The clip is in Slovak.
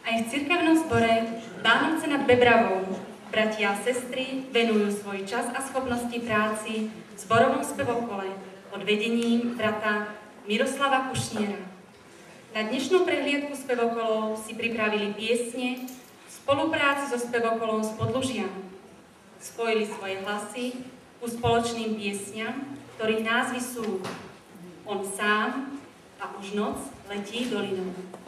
Aj v cirkevnom zbore Bánovce nad Bebravou bratia a sestry venujú svoj čas a schopnosti práci v zborovom spevokole pod vedením brata Miroslava Kušniera. Na dnešnú prehliadku spevokolov si pripravili piesne v spolupráci so spevokolom z Podlužia. Spojili svoje hlasy ku spoločným piesňam, ktorých názvy sú On sám a Už noc letí dolinou.